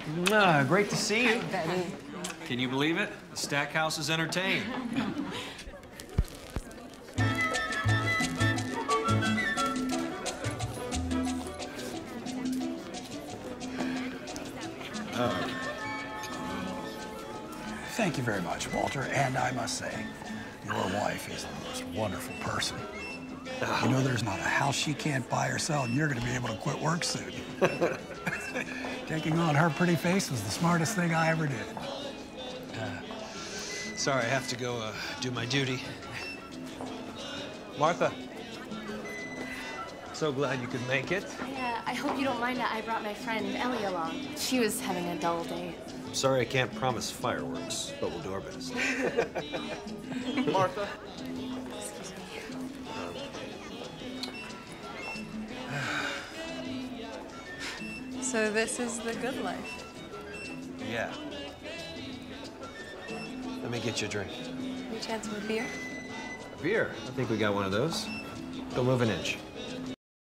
Great to see you. Hi, Betty. Can you believe it? The Stackhouse is entertained. Thank you very much, Walter. And I must say, your wife is the most wonderful person. You know, there's not a house she can't buy or sell, and you're going to be able to quit work soon. Taking on her pretty face was the smartest thing I ever did. Sorry, I have to go do my duty. Martha, so glad you could make it. I hope you don't mind that I brought my friend Ellie along. She was having a dull day. Sorry I can't promise fireworks, but we'll do our best. Martha. Excuse me. So this is the good life. Yeah. Let me get you a drink. Any chance of a beer? A beer? I think we got one of those. Don't move an inch.